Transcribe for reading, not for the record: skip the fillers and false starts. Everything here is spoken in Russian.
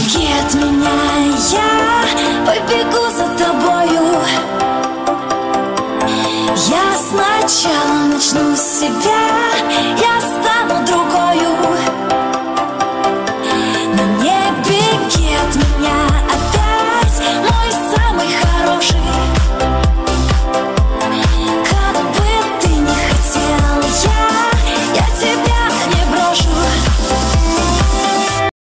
Беги от меня, я побегу за тобою. Я сначала начну с себя, я